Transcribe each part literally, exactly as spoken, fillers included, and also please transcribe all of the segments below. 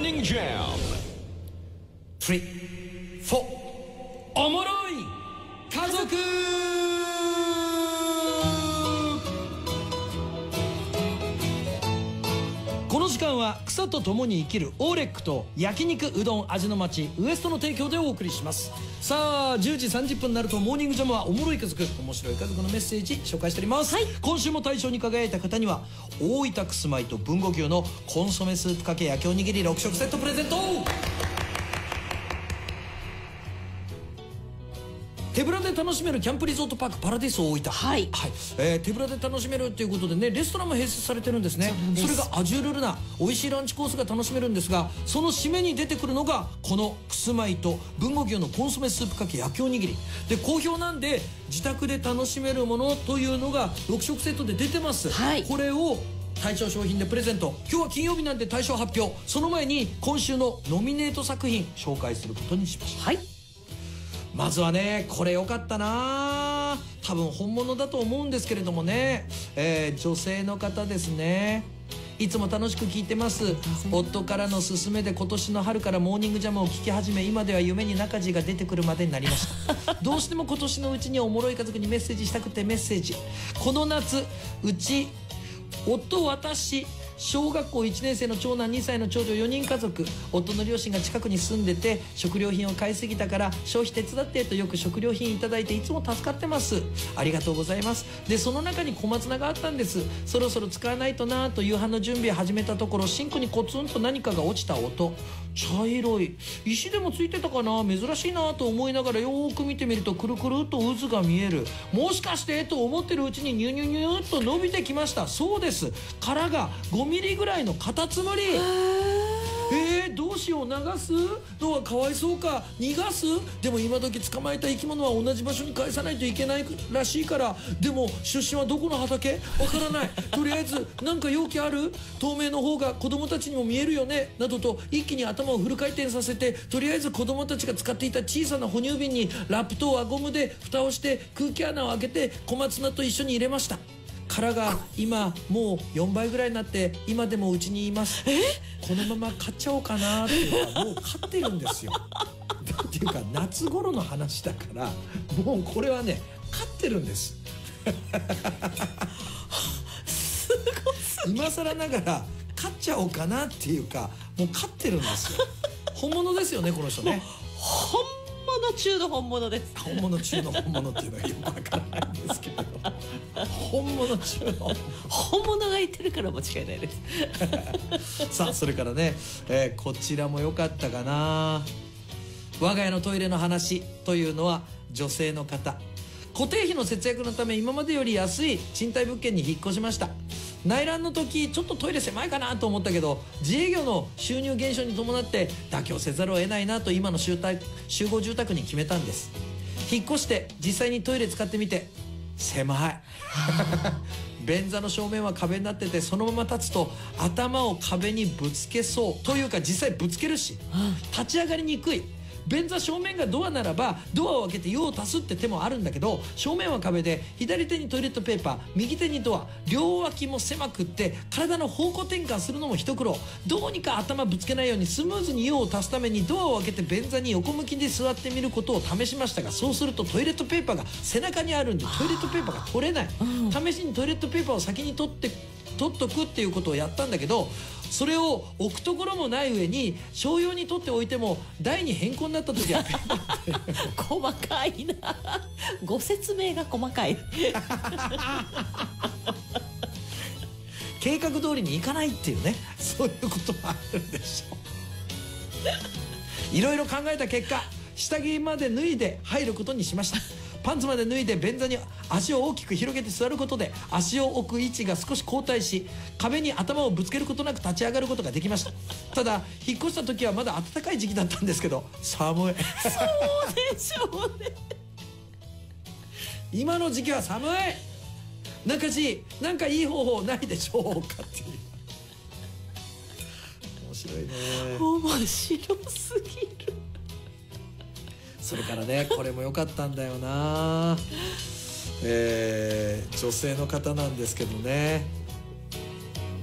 Morning Jam スリー、フォー、おもろい家族。この時間は草と共に生きるオーレックと焼肉うどん味の町ウエストの提供でお送りします。さあじゅうじさんじゅっぷんになるとモーニングジャムはおもろい家族、面白い家族のメッセージ紹介しております、はい、今週も大賞に輝いた方には大分くすまいと豊後牛のコンソメスープかけ焼きおにぎりろく食セットプレゼント。手ぶらで楽しめるキャンプリゾートパークパラディス大分、はい、はい、えー、手ぶらで楽しめるということでね、レストランも併設されてるんですね。 そ, それがアジュールルナ、美味しいランチコースが楽しめるんですが、その締めに出てくるのがこのくすまいと豊後牛のコンソメスープかけ焼きおにぎりで、好評なんで自宅で楽しめるものというのがろく食セットで出てます、はい、これを対象商品でプレゼント。今日は金曜日なんで対象発表、その前に今週のノミネート作品紹介することにしました。はい、まずはね、これ良かったな、多分本物だと思うんですけれどもね、えー、女性の方ですね。いつも楽しく聞いてます。夫からの勧めで今年の春からモーニングジャムを聞き始め、今では夢に中地が出てくるまでになりましたどうしても今年のうちにおもろい家族にメッセージしたくてメッセージ。この夏うち夫、私、小学校いちねん生の長男、にさいの長女、よにん家族。夫の両親が近くに住んでて食料品を買いすぎたから消費手伝ってとよく食料品いただいていつも助かってます。ありがとうございます。でその中に小松菜があったんです。そろそろ使わないとなと夕飯の準備を始めたところ、シンクにコツンと何かが落ちた音。茶色い石でもついてたかな、珍しいなと思いながらよーく見てみるとくるくるっと渦が見える。もしかしてと思ってるうちにニュニュニューっと伸びてきました。そうです、殻がごミリぐらいのカタツムリ。えー、どうしよう、流すのはかわいそうか、逃がす。でも今時捕まえた生き物は同じ場所に返さないといけないらしいから。でも出身はどこの畑わからないとりあえずなんか容器ある、透明の方が子供たちにも見えるよねなどと一気に頭をフル回転させて、とりあえず子供たちが使っていた小さな哺乳瓶にラップと輪ゴムで蓋をして空気穴を開けて小松菜と一緒に入れました。殻が今もうよんばいぐらいになって今でもうちにいます。このまま買っちゃおうかなっていうか、もう買ってるんですよっていうか夏頃の話だからもうこれはね買ってるんですすごすぎ、今更ながら買っちゃおうかなっていうかもう買ってるんですよ本物ですよねこの人ね。 本物中の本物です。 本物中の本物っていうのはよくわからないんですけど本物中の本物が言ってるから間違いないですさあそれからね、えー、こちらも良かったかな。我が家のトイレの話というのは女性の方。固定費の節約のため今までより安い賃貸物件に引っ越しました。内覧の時ちょっとトイレ狭いかなと思ったけど、自営業の収入減少に伴って妥協せざるを得ないなと今の集体集合住宅に決めたんです。引っ越して実際にトイレ使ってみて狭い便座の正面は壁になってて、そのまま立つと頭を壁にぶつけそうというか実際ぶつけるし立ち上がりにくい。便座正面がドアならばドアを開けて用を足すって手もあるんだけど、正面は壁で左手にトイレットペーパー、右手にドア、両脇も狭くって体の方向転換するのも一苦労。どうにか頭ぶつけないようにスムーズに用を足すためにドアを開けて便座に横向きで座ってみることを試しましたが、そうするとトイレットペーパーが背中にあるんでトイレットペーパーが取れない。試しにトイレットペーパーを先に取って取っとくっていうことをやったんだけど、それを置くところもない上に商用に取っておいても台に変更になった時は細かいな、ご説明が細かい計画通りにいかないっていうね、そういうこともあるんでしょういろいろ考えた結果、下着まで脱いで入ることにしました。パンツまで脱いで便座に足を大きく広げて座ることで足を置く位置が少し後退し、壁に頭をぶつけることなく立ち上がることができました。ただ引っ越した時はまだ暖かい時期だったんですけど寒い。 そうでしょうね今の時期は寒い。中地なんかいい方法ないでしょうかっていう。面白いね。 面白すぎる。 それからねこれも良かったんだよな、えー、女性の方なんですけどね、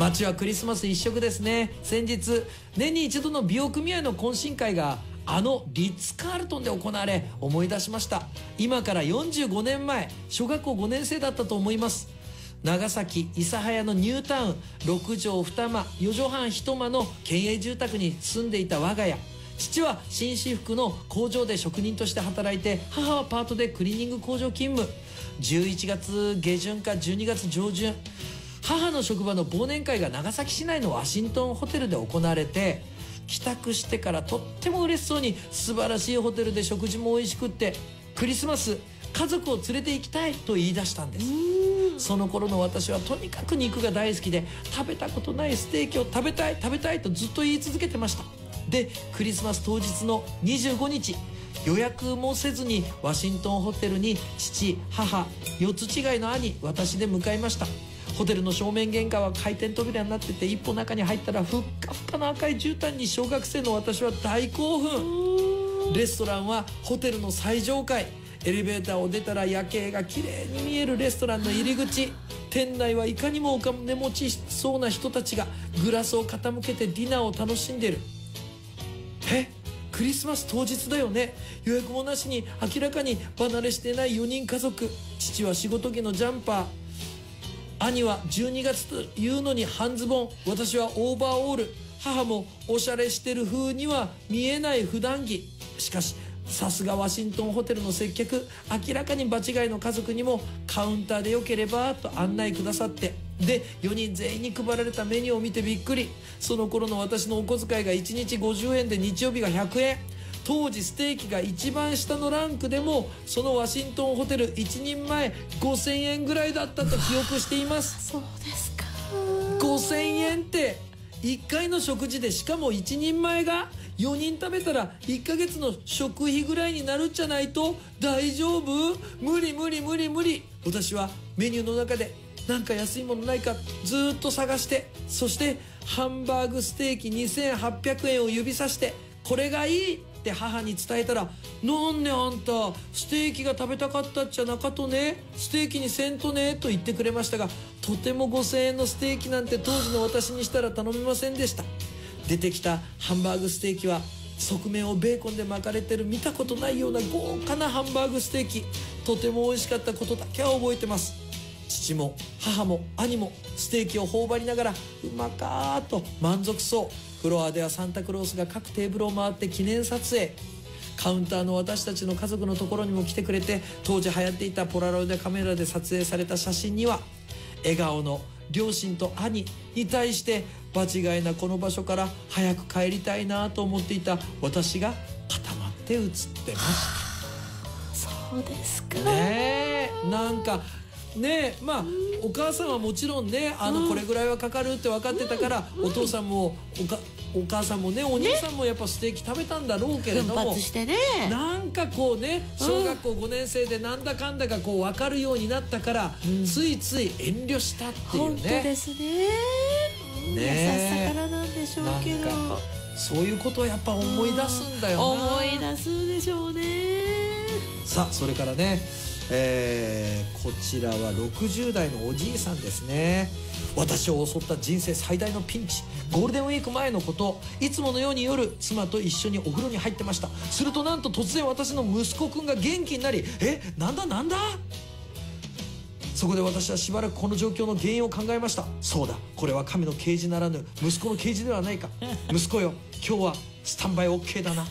街はクリスマス一色ですね。先日年に一度の美容組合の懇親会があのリッツ・カールトンで行われ、思い出しました。今からよんじゅうごねんまえ、小学校ごねん生だったと思います。長崎諫早のニュータウン、ろくじょうに間よじょはんいち間の県営住宅に住んでいた我が家。父は紳士服の工場で職人として働いて、母はパートでクリーニング工場勤務。じゅういちがつげじゅんかじゅうにがつじょうじゅん、母の職場の忘年会が長崎市内のワシントンホテルで行われて、帰宅してからとっても嬉しそうに、素晴らしいホテルで食事も美味しくって、クリスマス家族を連れて行きたいと言い出したんです。その頃の私はとにかく肉が大好きで、食べたことないステーキを食べたい食べたいとずっと言い続けてました。でクリスマス当日のにじゅうごにち、予約もせずにワシントンホテルに父、母、よっつ違いの兄、私で向かいました。ホテルの正面玄関は回転扉になってて、一歩中に入ったらふっかふかの赤い絨毯に小学生の私は大興奮。レストランはホテルの最上階。エレベーターを出たら夜景が綺麗に見えるレストランの入り口。店内はいかにもお金持ちそうな人たちがグラスを傾けてディナーを楽しんでいる。え、クリスマス当日だよね。予約もなしに明らかに離れしてないよにん家族。父は仕事着のジャンパー、兄はじゅうにがつというのに半ズボン、私はオーバーオール。母もおしゃれしてる風には見えない普段着。しかしさすがワシントンホテルの接客、明らかに場違いの家族にもカウンターでよければと案内くださって、でよにん全員に配られたメニューを見てびっくり。その頃の私のお小遣いがいちにちごじゅうえんで、日曜日がひゃくえん。当時ステーキが一番下のランクでも、そのワシントンホテルいちにんまえごせんえんぐらいだったと記憶しています。 そうですか。 ごせんえんっていっかいの食事で、しかもいちにんまえがよにん食べたらいっかげつの食費ぐらいになるんじゃないと。大丈夫？無理無理無理無理。私はメニューの中でなんか安いものないかずーっと探して、そしてハンバーグステーキにせんはっぴゃくえんを指さして、これがいいって母に伝えたら、なんであんたステーキが食べたかったっちゃなかとね、ステーキにせんとねと言ってくれましたが、とてもごせんえんのステーキなんて当時の私にしたら頼めませんでした。出てきたハンバーグステーキは側面をベーコンで巻かれてる見たことないような豪華なハンバーグステーキ。とても美味しかったことだけは覚えてます。父も母も兄もステーキを頬張りながら、うまかーと満足そう。フロアではサンタクロースが各テーブルを回って記念撮影。カウンターの私たちの家族のところにも来てくれて、当時流行っていたポラロイドカメラで撮影された写真には、笑顔の両親と兄に対して場違いなこの場所から早く帰りたいなと思っていた私が固まって写ってました。そうですかねえ。なんかねえ、まあお母さんはもちろんね、あのこれぐらいはかかるって分かってたから、お父さんもおかお母さんもね、お兄さんもやっぱステーキ食べたんだろうけれども、 奮発してね、 なんかこうね、小学校ごねん生でなんだかんだがこう分かるようになったから、ついつい遠慮したっていうね。 本当ですね。優しさからなんでしょうけど、 そういうことをやっぱ思い出すんだよな。 思い出すでしょうね。 さあそれからね、えー、こちらはろくじゅうだいのおじいさんですね。私を襲った人生最大のピンチ。ゴールデンウィーク前のこと、いつものように夜妻と一緒にお風呂に入ってました。するとなんと突然私の息子くんが元気になり、え、なんだなんだ。そこで私はしばらくこの状況の原因を考えました。そうだ、これは神の啓示ならぬ息子の啓示ではないか。息子よ、今日はスタンバイ OK だな。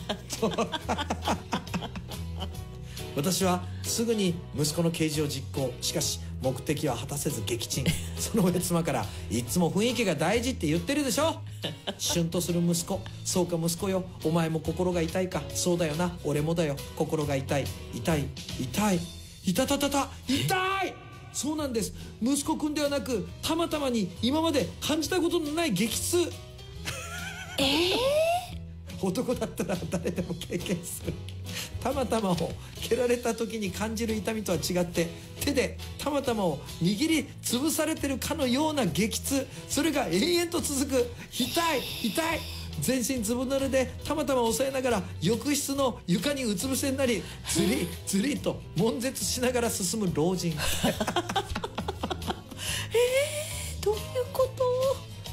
私はすぐに息子の啓示を実行。しかし目的は果たせず撃沈。その上妻から、いつも雰囲気が大事って言ってるでしょ。シュンとする息子。そうか息子よ、お前も心が痛いか。そうだよな、俺もだよ。心が痛い痛い痛い痛たたた痛い。そうなんです、息子くんではなく、たまたまに今まで感じたことのない激痛。 えー男だったら誰でも経験する。たまたまを蹴られた時に感じる痛みとは違って、手でたまたまを握りつぶされてるかのような激痛。それが延々と続く。痛い痛い。全身ずぶ濡れでたまたま押さえながら浴室の床にうつ伏せになり、ずりずりと悶絶しながら進む老人。 えー、どういうこと？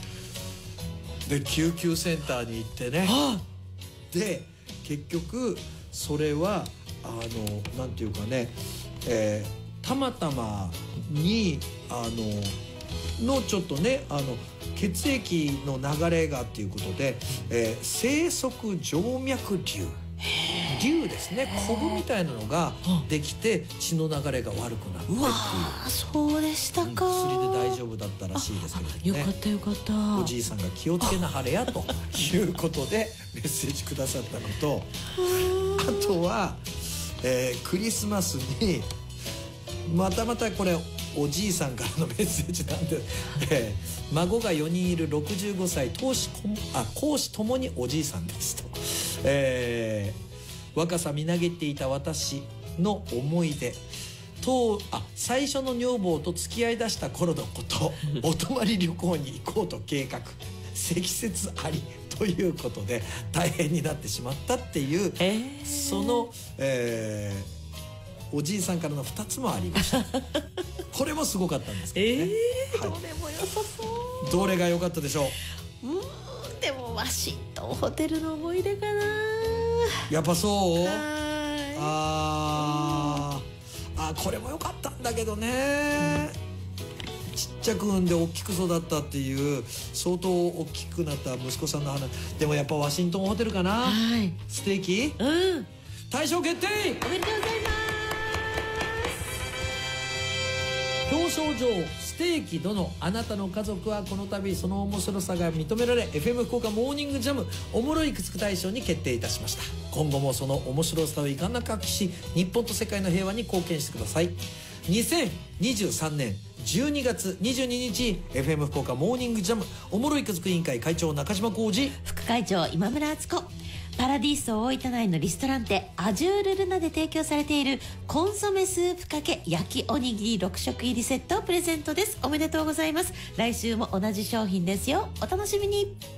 で救急センターに行ってね、 はで結局それはあのなんていうかね、えー、たまたまにあののちょっとねあの血液の流れがっていうことで、えー、生息静脈瘤瘤ですね、コブみたいなのができて血の流れが悪くなったっていう。 うわそうでしたか、 うん、薬で大丈夫だったらしいですけどね。 よかったよかった。 おじいさんが気をつけなはれやということでメッセージくださったのと、あとは、えー、クリスマスにまたまたこれおじいさんからのメッセージなんで、えー、孫がよにんいるろくじゅうごさい公私あ公私ともにおじいさんですと、えー、若さみなげっていた私の思い出と、あ最初の女房と付き合いだした頃のことお泊まり旅行に行こうと計画積雪ありということで大変になってしまったっていう、えー、その、えー、おじいさんからのふたつもありましたこれもすごかったんですけどね、 えーはい、どれも良さそう。 どれが良かったでしょう。 うーんでもワシントンホテルの思い出かな。 やっぱそう。 ああこれも良かったんだけどね、うん、ちっちゃく産んで大きく育ったっていう相当大きくなった息子さんの話。でもやっぱワシントンホテルかな、はい、ステーキ、うん、大賞決定おめでとうございます。 表彰状ステーキ殿あなたの家族はこの度その面白さが認められ エフエム 福岡モーニングジャムおもろいくつく大賞に決定いたしました。今後もその面白さをいかんなく発揮し日本と世界の平和に貢献してください。にせんにじゅうさんねんじゅうにがつにじゅうににち エフエム 福岡モーニングジャムおもろいくつく委員会会長中島浩二、 副会長今村敦子、パラディーソ大分内のリストランテアジュールルナで提供されているコンソメスープかけ焼きおにぎりろくしょく入りセットをプレゼントです。おめでとうございます。来週も同じ商品ですよ。お楽しみに。